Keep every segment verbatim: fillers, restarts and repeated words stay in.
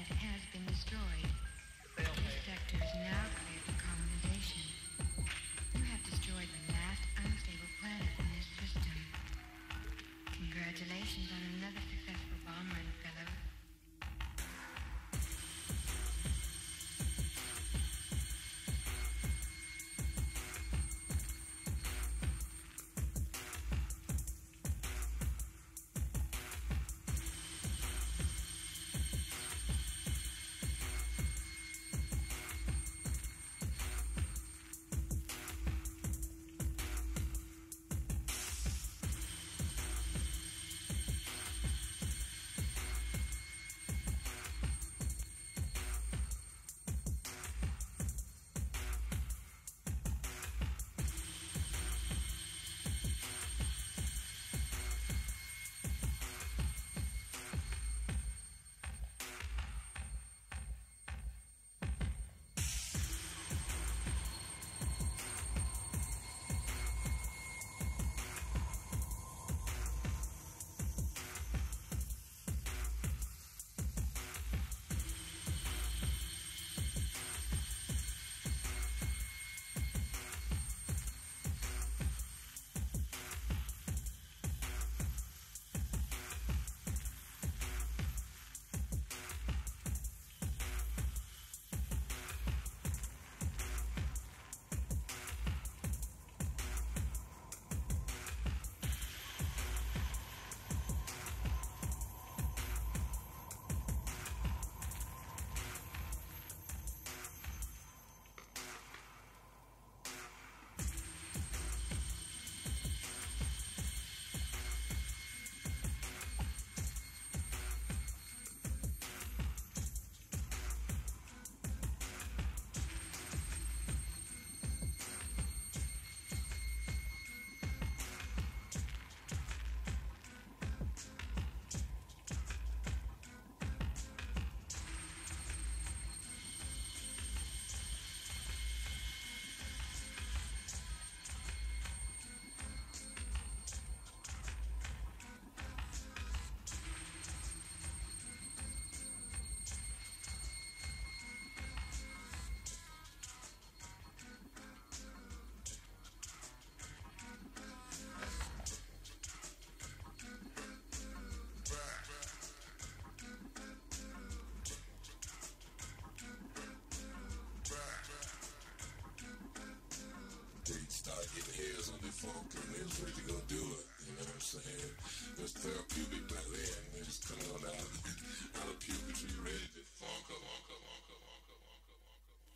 has been destroyed. This sector is now cleared for colonization. You have destroyed the last unstable planet in this system. Congratulations on another successful bomb run, fellow. Get the hairs on the funk and they was ready to go do it. You know what I'm saying? It's therapeutic back then. They just coming on out of, out of puberty, ready to funk up, funk up, funk up, funk up, funk up, funk up.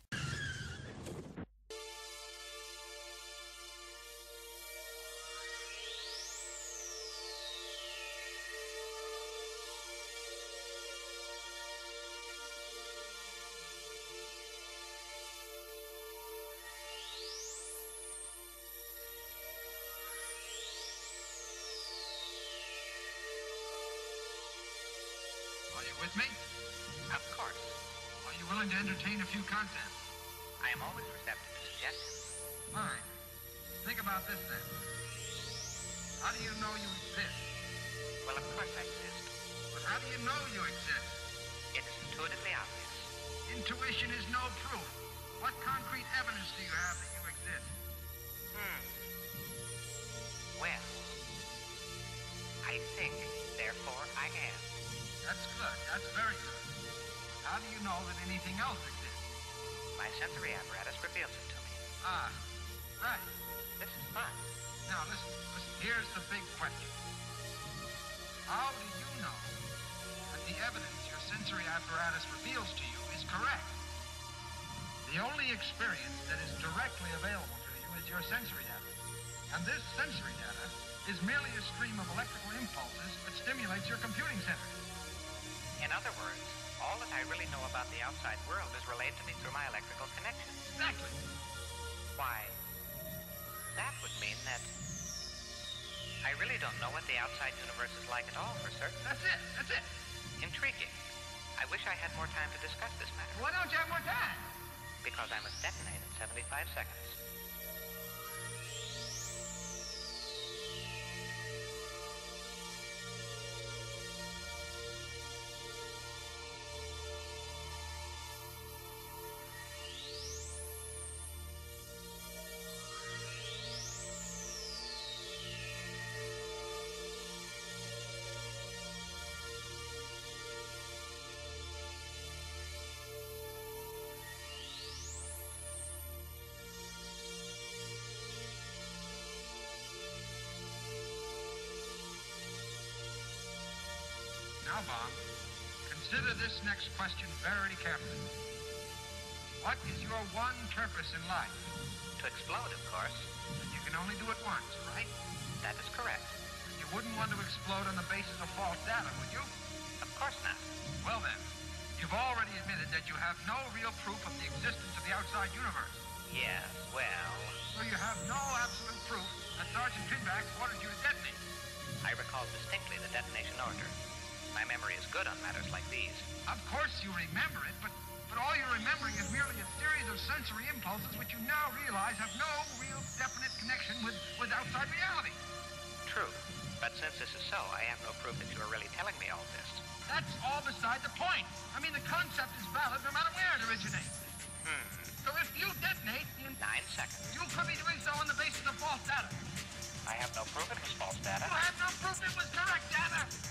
With me? Of course. Are you willing to entertain a few contents? I am always receptive to suggestions. Fine. Think about this then. How do you know you exist? Well, of course I exist. But how do you know you exist? It's intuitively obvious. Intuition is no proof. What concrete evidence do you have that you exist? Hmm. Well, I think, therefore I am. That's good. That's very good. How do you know that anything else exists? My sensory apparatus reveals it to me. Ah, right. This is fun. Now, listen, listen. Here's the big question. How do you know that the evidence your sensory apparatus reveals to you is correct? The only experience that is directly available to you is your sensory data. And this sensory data is merely a stream of electrical impulses that stimulates your computing center. In other words, all that I really know about the outside world is relayed to me through my electrical connections. Exactly. Why, that would mean that I really don't know what the outside universe is like at all, for certain. That's it. That's it. Intriguing. I wish I had more time to discuss this matter. Why don't you have more time? Because I must detonate in seventy-five seconds. Consider this next question very carefully. What is your one purpose in life? To explode, of course. And you can only do it once, right? That is correct. You wouldn't want to explode on the basis of false data, would you? Of course not. Well then, you've already admitted that you have no real proof of the existence of the outside universe. Yes, well, So you have no absolute proof that Sergeant Pinback ordered you to detonate. I recall distinctly the detonation order. My memory is good on matters like these. Of course you remember it, but, but all you're remembering is merely a series of sensory impulses which you now realize have no real definite connection with, with outside reality. True. But since this is so, I have no proof that you are really telling me all this. That's all beside the point. I mean, the concept is valid no matter where it originates. Hmm. So if you detonate, in Nine seconds. you could be doing so on the basis of false data. I have no proof it was false data. You have no proof it was correct data.